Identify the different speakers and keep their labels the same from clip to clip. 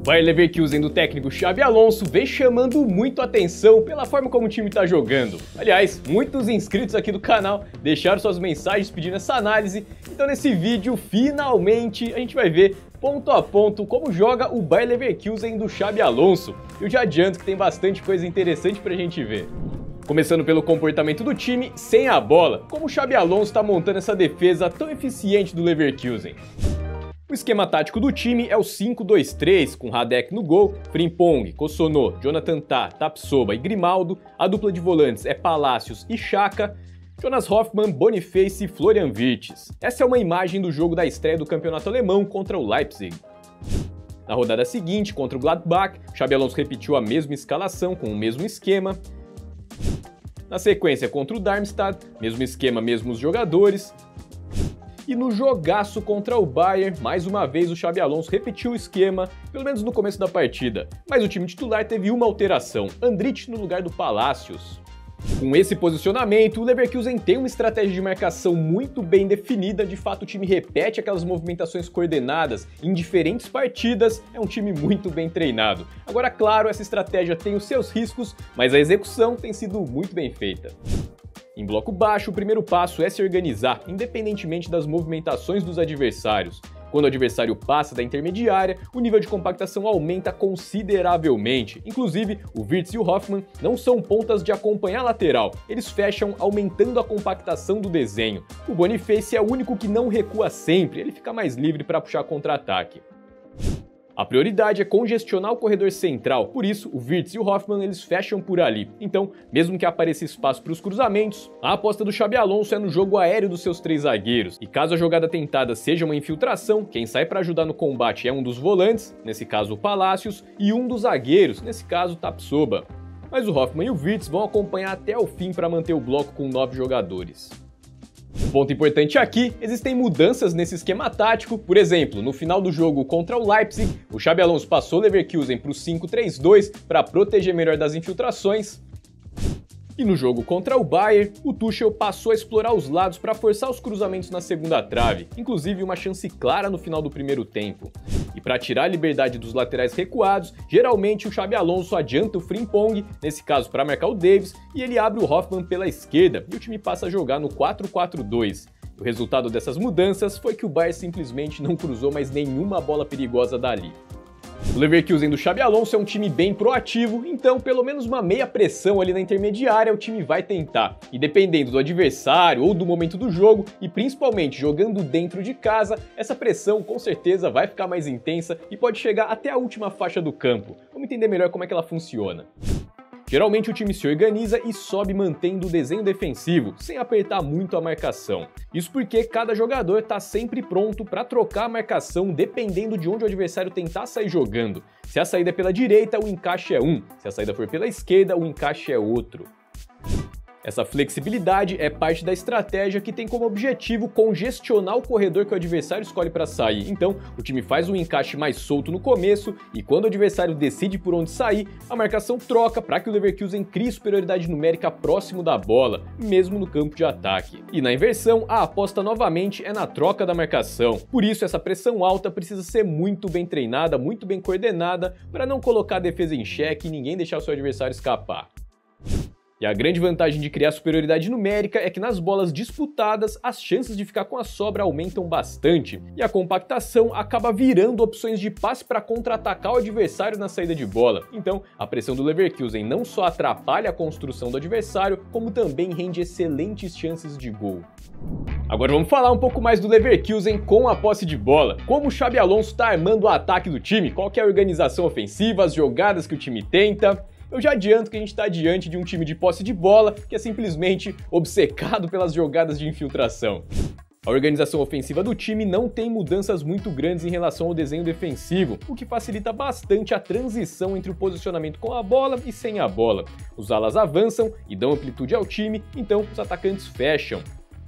Speaker 1: Bayer Leverkusen do técnico Xabi Alonso vem chamando muito atenção pela forma como o time está jogando. Aliás, muitos inscritos aqui do canal deixaram suas mensagens pedindo essa análise, então nesse vídeo, finalmente, a gente vai ver ponto a ponto como joga o Bayer Leverkusen do Xabi Alonso. Eu já adianto que tem bastante coisa interessante pra gente ver. Começando pelo comportamento do time sem a bola, como o Xabi Alonso está montando essa defesa tão eficiente do Leverkusen. O esquema tático do time é o 5-2-3, com Radek no gol, Frimpong, Kosono, Jonathan Tah, Tapsoba e Grimaldo. A dupla de volantes é Palacios e Xhaka, Jonas Hoffmann, Boniface e Florian Wirtz. Essa é uma imagem do jogo da estreia do campeonato alemão contra o Leipzig. Na rodada seguinte, contra o Gladbach, Xabi Alonso repetiu a mesma escalação com o mesmo esquema. Na sequência, contra o Darmstadt, mesmo esquema, mesmos jogadores. E no jogaço contra o Bayern, mais uma vez o Xabi Alonso repetiu o esquema, pelo menos no começo da partida. Mas o time titular teve uma alteração, Andrich no lugar do Palacios. Com esse posicionamento, o Leverkusen tem uma estratégia de marcação muito bem definida, de fato o time repete aquelas movimentações coordenadas em diferentes partidas, é um time muito bem treinado. Agora, claro, essa estratégia tem os seus riscos, mas a execução tem sido muito bem feita. Em bloco baixo, o primeiro passo é se organizar, independentemente das movimentações dos adversários. Quando o adversário passa da intermediária, o nível de compactação aumenta consideravelmente. Inclusive, o Wirtz e o Hoffmann não são pontas de acompanhar a lateral, eles fecham aumentando a compactação do desenho. O Boniface é o único que não recua sempre, ele fica mais livre para puxar contra-ataque. A prioridade é congestionar o corredor central, por isso o Wirtz e o Hoffmann eles fecham por ali. Então, mesmo que apareça espaço para os cruzamentos, a aposta do Xabi Alonso é no jogo aéreo dos seus três zagueiros. E caso a jogada tentada seja uma infiltração, quem sai para ajudar no combate é um dos volantes, nesse caso o Palacios, e um dos zagueiros, nesse caso o Tapsoba. Mas o Hoffmann e o Wirtz vão acompanhar até o fim para manter o bloco com 9 jogadores. Um ponto importante aqui, existem mudanças nesse esquema tático. Por exemplo, no final do jogo contra o Leipzig, o Xabi Alonso passou o Leverkusen para o 5-3-2 para proteger melhor das infiltrações. E no jogo contra o Bayern, o Tuchel passou a explorar os lados para forçar os cruzamentos na segunda trave, inclusive uma chance clara no final do primeiro tempo. E para tirar a liberdade dos laterais recuados, geralmente o Xabi Alonso adianta o Frimpong, nesse caso para marcar o Davies, e ele abre o Hoffmann pela esquerda e o time passa a jogar no 4-4-2. O resultado dessas mudanças foi que o Bayern simplesmente não cruzou mais nenhuma bola perigosa dali. O Leverkusen do Xabi Alonso é um time bem proativo, então pelo menos uma meia pressão ali na intermediária o time vai tentar. E dependendo do adversário ou do momento do jogo, e principalmente jogando dentro de casa, essa pressão com certeza vai ficar mais intensa e pode chegar até a última faixa do campo. Vamos entender melhor como é que ela funciona. Geralmente o time se organiza e sobe mantendo o desenho defensivo, sem apertar muito a marcação. Isso porque cada jogador está sempre pronto para trocar a marcação dependendo de onde o adversário tentar sair jogando. Se a saída é pela direita, o encaixe é um, se a saída for pela esquerda, o encaixe é outro. Essa flexibilidade é parte da estratégia que tem como objetivo congestionar o corredor que o adversário escolhe para sair. Então, o time faz um encaixe mais solto no começo e quando o adversário decide por onde sair, a marcação troca para que o Leverkusen crie superioridade numérica próximo da bola, mesmo no campo de ataque. E na inversão, a aposta novamente é na troca da marcação. Por isso, essa pressão alta precisa ser muito bem treinada, muito bem coordenada, para não colocar a defesa em xeque e ninguém deixar o seu adversário escapar. E a grande vantagem de criar superioridade numérica é que nas bolas disputadas, as chances de ficar com a sobra aumentam bastante, e a compactação acaba virando opções de passe para contra-atacar o adversário na saída de bola. Então, a pressão do Leverkusen não só atrapalha a construção do adversário, como também rende excelentes chances de gol. Agora vamos falar um pouco mais do Leverkusen com a posse de bola. Como o Xabi Alonso está armando o ataque do time, qual que é a organização ofensiva, as jogadas que o time tenta. Eu já adianto que a gente está diante de um time de posse de bola que é simplesmente obcecado pelas jogadas de infiltração. A organização ofensiva do time não tem mudanças muito grandes em relação ao desenho defensivo, o que facilita bastante a transição entre o posicionamento com a bola e sem a bola. Os alas avançam e dão amplitude ao time, então os atacantes fecham.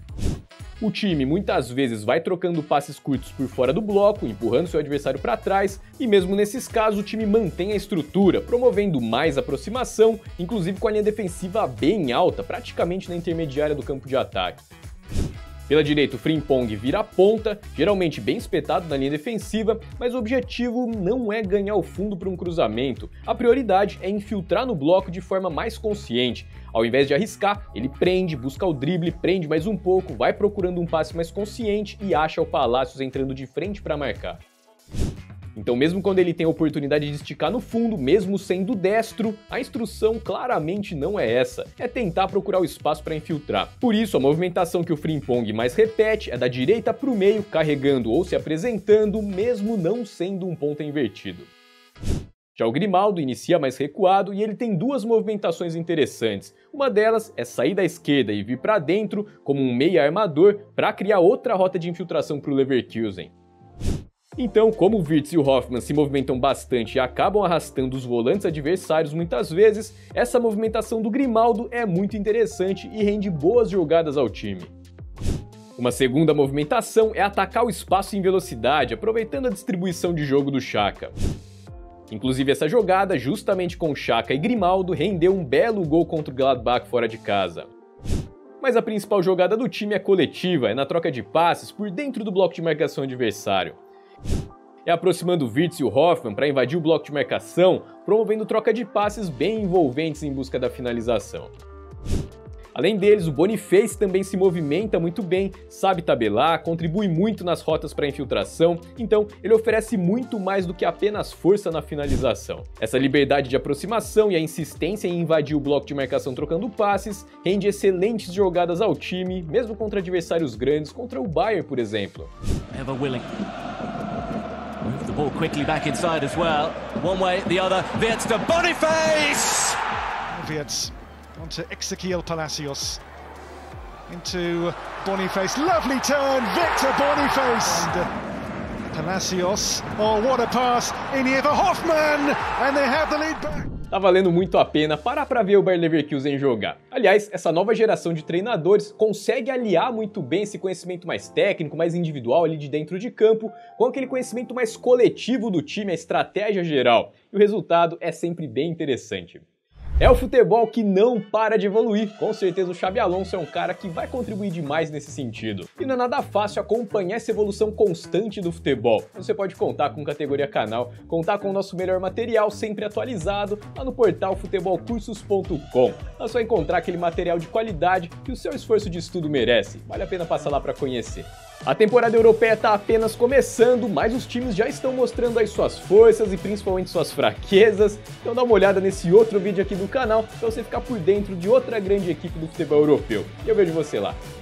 Speaker 1: O time muitas vezes vai trocando passes curtos por fora do bloco, empurrando seu adversário para trás, e mesmo nesses casos o time mantém a estrutura, promovendo mais aproximação, inclusive com a linha defensiva bem alta, praticamente na intermediária do campo de ataque. Pela direita, o Frimpong vira a ponta, geralmente bem espetado na linha defensiva, mas o objetivo não é ganhar o fundo para um cruzamento. A prioridade é infiltrar no bloco de forma mais consciente. Ao invés de arriscar, ele prende, busca o drible, prende mais um pouco, vai procurando um passe mais consciente e acha o Palacios entrando de frente para marcar. Então, mesmo quando ele tem a oportunidade de esticar no fundo, mesmo sendo destro, a instrução claramente não é essa, é tentar procurar o espaço para infiltrar. Por isso, a movimentação que o Frimpong mais repete é da direita para o meio, carregando ou se apresentando, mesmo não sendo um ponta invertido. Já o Grimaldo inicia mais recuado e ele tem duas movimentações interessantes. Uma delas é sair da esquerda e vir para dentro como um meia armador para criar outra rota de infiltração para o Leverkusen. Então, como o Wirtz e o Hofmann se movimentam bastante e acabam arrastando os volantes adversários muitas vezes, essa movimentação do Grimaldo é muito interessante e rende boas jogadas ao time. Uma segunda movimentação é atacar o espaço em velocidade, aproveitando a distribuição de jogo do Xhaka. Inclusive essa jogada, justamente com Xhaka e Grimaldo, rendeu um belo gol contra o Gladbach fora de casa. Mas a principal jogada do time é coletiva, é na troca de passes por dentro do bloco de marcação adversário. É aproximando o Wirtz e o Hofmann para invadir o bloco de marcação, promovendo troca de passes bem envolventes em busca da finalização. Além deles, o Boniface também se movimenta muito bem, sabe tabelar, contribui muito nas rotas para infiltração, então ele oferece muito mais do que apenas força na finalização. Essa liberdade de aproximação e a insistência em invadir o bloco de marcação trocando passes rende excelentes jogadas ao time, mesmo contra adversários grandes, contra o Bayern, por exemplo.
Speaker 2: Ever willing. Move the ball quickly back inside as well. One way, the other. Wirtz to Boniface!
Speaker 3: Wirtz onto Ezequiel Palacios. Into Boniface. Lovely turn, Victor Boniface. And Palacios. Oh, what a pass in here for Hofmann! And they have the lead back.
Speaker 1: Tá valendo muito a pena parar pra ver o Bayer Leverkusen jogar. Aliás, essa nova geração de treinadores consegue aliar muito bem esse conhecimento mais técnico, mais individual ali de dentro de campo, com aquele conhecimento mais coletivo do time, a estratégia geral. E o resultado é sempre bem interessante. É o futebol que não para de evoluir. Com certeza o Xabi Alonso é um cara que vai contribuir demais nesse sentido. E não é nada fácil acompanhar essa evolução constante do futebol. Você pode contar com Categoria Canal, contar com o nosso melhor material sempre atualizado lá no portal futebolcursos.com. É só encontrar aquele material de qualidade que o seu esforço de estudo merece. Vale a pena passar lá para conhecer. A temporada europeia está apenas começando, mas os times já estão mostrando as suas forças e principalmente suas fraquezas. Então dá uma olhada nesse outro vídeo aqui do canal para você ficar por dentro de outra grande equipe do futebol europeu. E eu vejo você lá.